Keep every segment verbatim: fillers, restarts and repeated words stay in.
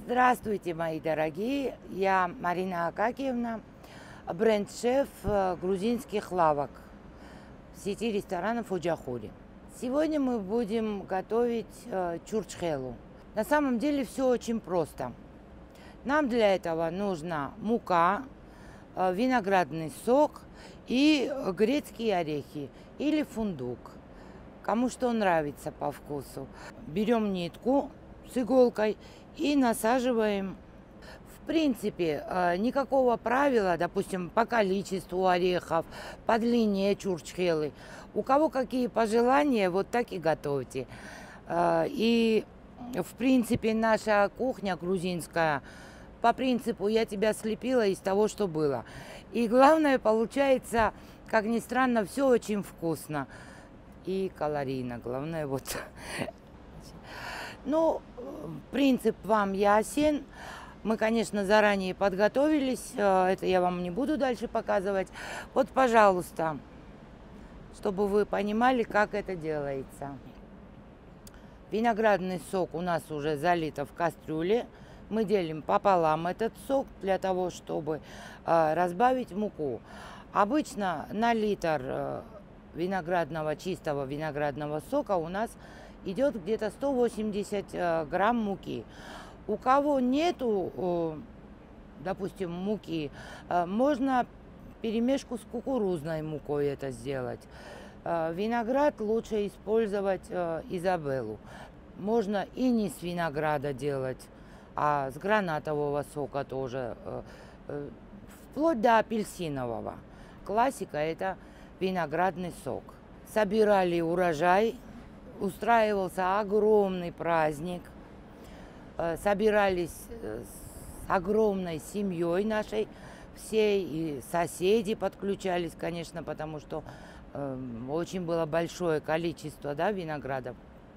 Здравствуйте, мои дорогие! Я Марина Акакиевна, бренд-шеф грузинских лавок в сети ресторанов Оджахури. Сегодня мы будем готовить чурчхелу. На самом деле все очень просто. Нам для этого нужна мука, виноградный сок и грецкие орехи или фундук. Кому что нравится по вкусу. Берем нитку с иголкой и насаживаем. В принципе, никакого правила, допустим, по количеству орехов, по длине чурчхелы. У кого какие пожелания, вот так и готовьте. И, в принципе, наша кухня грузинская, по принципу «я тебя слепила из того, что было». И главное, получается, как ни странно, все очень вкусно. И калорийно, главное, вот. Ну, принцип вам ясен. Мы, конечно, заранее подготовились. Это я вам не буду дальше показывать. Вот, пожалуйста, чтобы вы понимали, как это делается. Виноградный сок у нас уже залит в кастрюле. Мы делим пополам этот сок для того, чтобы разбавить муку. Обычно на литр виноградного, чистого виноградного сока у нас идет где-то сто восемьдесят грамм муки. У кого нету, допустим, муки, можно перемешку с кукурузной мукой это сделать. Виноград лучше использовать Изабеллу. Можно и не с винограда делать, а с гранатового сока тоже, вплоть до апельсинового. Классика – это виноградный сок. Собирали урожай, устраивался огромный праздник. Собирались с огромной семьей нашей всей, и соседи подключались, конечно, потому что э, очень было большое количество, да, виноградов.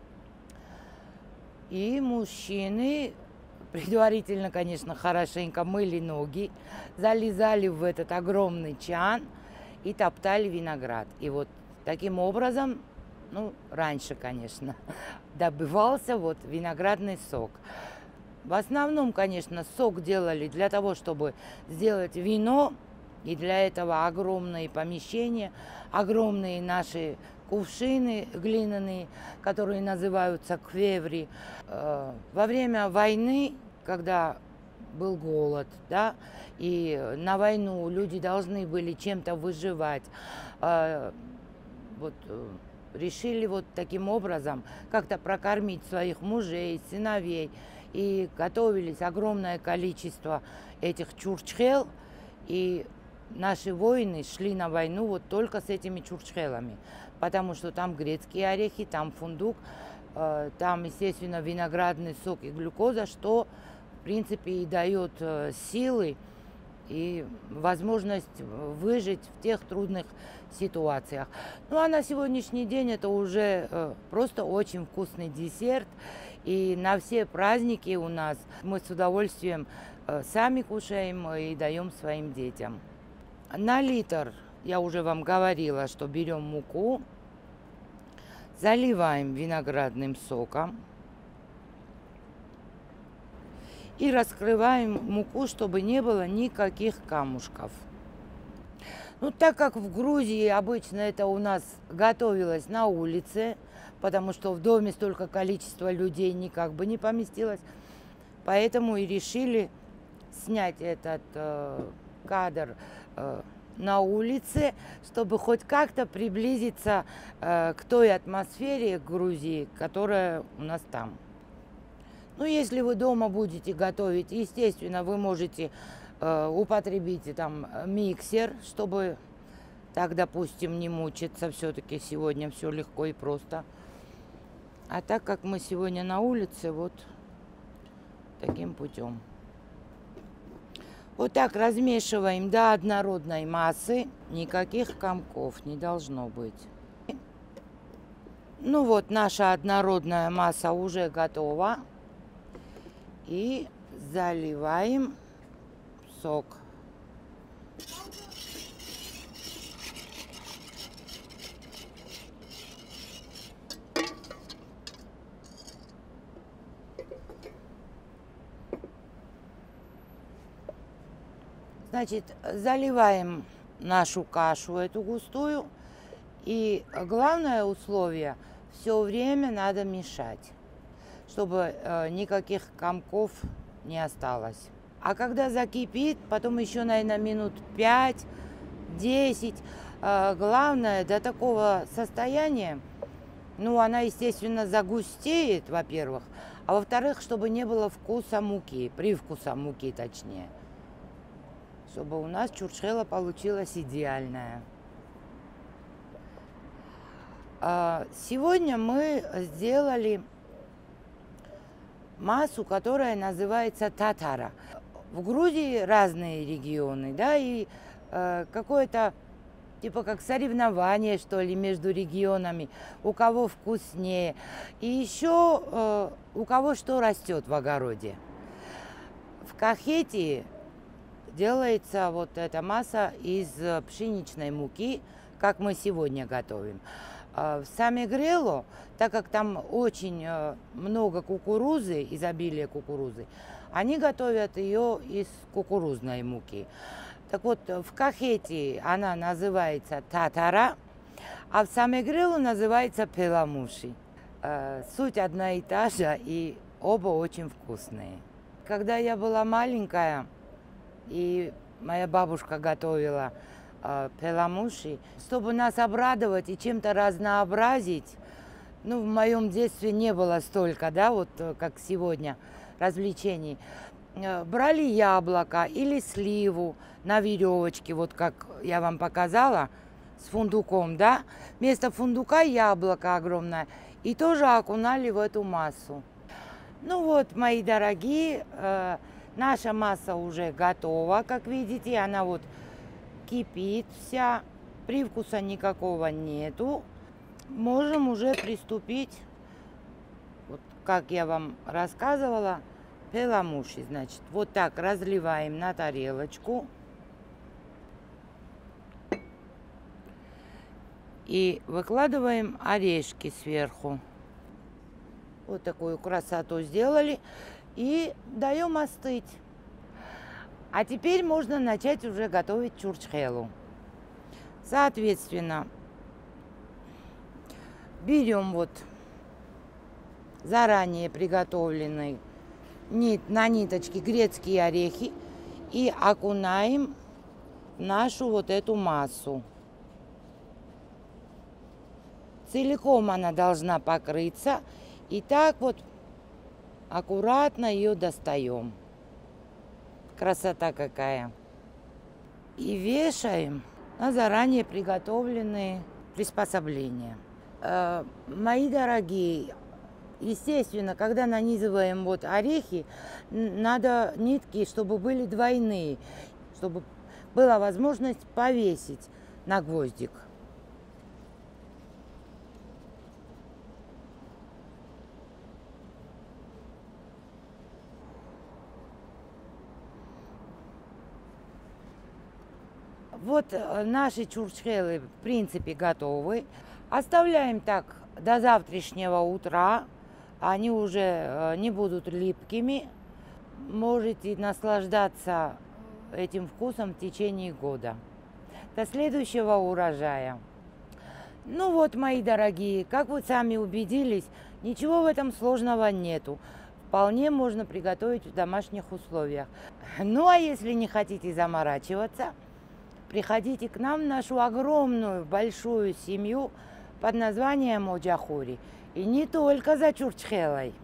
И мужчины предварительно, конечно, хорошенько мыли ноги, залезали в этот огромный чан и топтали виноград. И вот таким образом, ну, раньше, конечно, добывался вот виноградный сок. В основном, конечно, сок делали для того, чтобы сделать вино, и для этого огромные помещения, огромные наши кувшины глиняные, которые называются квеври. Во время войны, когда был голод, да, и на войну люди должны были чем-то выживать, вот решили вот таким образом как-то прокормить своих мужей, сыновей. И готовились огромное количество этих чурчхел. И наши воины шли на войну вот только с этими чурчхелами. Потому что там грецкие орехи, там фундук, там, естественно, виноградный сок и глюкоза, что, в принципе, и дает силы и возможность выжить в тех трудных ситуациях. Ну а на сегодняшний день это уже э, просто очень вкусный десерт. И на все праздники у нас мы с удовольствием э, сами кушаем и даем своим детям. На литр, я уже вам говорила, что берем муку, заливаем виноградным соком и раскрываем муку, чтобы не было никаких камушков. Ну, так как в Грузии обычно это у нас готовилось на улице, потому что в доме столько количества людей никак бы не поместилось, поэтому и решили снять этот э, кадр э, на улице, чтобы хоть как-то приблизиться э, к той атмосфере Грузии, которая у нас там. Ну, если вы дома будете готовить, естественно, вы можете э, употребить там миксер, чтобы так, допустим, не мучиться. Все-таки сегодня все легко и просто. А так как мы сегодня на улице, вот таким путем. Вот так размешиваем до однородной массы. Никаких комков не должно быть. Ну вот, наша однородная масса уже готова. И заливаем сок. Значит, заливаем нашу кашу, эту густую. И главное условие, все время надо мешать, чтобы э, никаких комков не осталось. А когда закипит, потом еще, наверное, минут пять-десять, э, главное до такого состояния, ну, она, естественно, загустеет, во-первых, а во-вторых, чтобы не было вкуса муки, привкуса муки точнее, чтобы у нас чурчхела получилась идеальная. Сегодня мы сделали массу, которая называется татара. В Грузии разные регионы, да, и э, какое-то типа как соревнование, что ли, между регионами, у кого вкуснее, и еще э, у кого что растет в огороде. В Кахетии делается вот эта масса из пшеничной муки, как мы сегодня готовим. В Самегрелу, так как там очень много кукурузы, изобилие кукурузы, они готовят ее из кукурузной муки. Так вот, в Кахетии она называется татара, а в Самегрелу называется пеламуши. Суть одна и та же, и оба очень вкусные. Когда я была маленькая, и моя бабушка готовила пеламуши, чтобы нас обрадовать и чем-то разнообразить. Ну, в моем детстве не было столько, да, вот как сегодня, развлечений. Брали яблоко или сливу на веревочке, вот как я вам показала, с фундуком, да. Вместо фундука яблоко огромное. И тоже окунали в эту массу. Ну вот, мои дорогие, э, наша масса уже готова, как видите. Она вот кипит вся, привкуса никакого нету. Можем уже приступить, вот как я вам рассказывала, пеламуши. Значит, вот так разливаем на тарелочку. И выкладываем орешки сверху. Вот такую красоту сделали. И даем остыть. А теперь можно начать уже готовить чурчхелу. Соответственно, берем вот заранее приготовленный нит, на ниточке грецкие орехи и окунаем в нашу вот эту массу. Целиком она должна покрыться. И так вот аккуратно ее достаем. Красота какая. И вешаем на заранее приготовленные приспособления. Э, мои дорогие, естественно, когда нанизываем вот орехи, надо нитки, чтобы были двойные, чтобы была возможность повесить на гвоздик. Вот наши чурчхелы в принципе готовы. Оставляем так до завтрашнего утра. Они уже не будут липкими. Можете наслаждаться этим вкусом в течение года. До следующего урожая. Ну вот, мои дорогие, как вы сами убедились, ничего в этом сложного нету. Вполне можно приготовить в домашних условиях. Ну а если не хотите заморачиваться, приходите к нам в нашу огромную, большую семью под названием Оджахури. И не только за чурчхелой.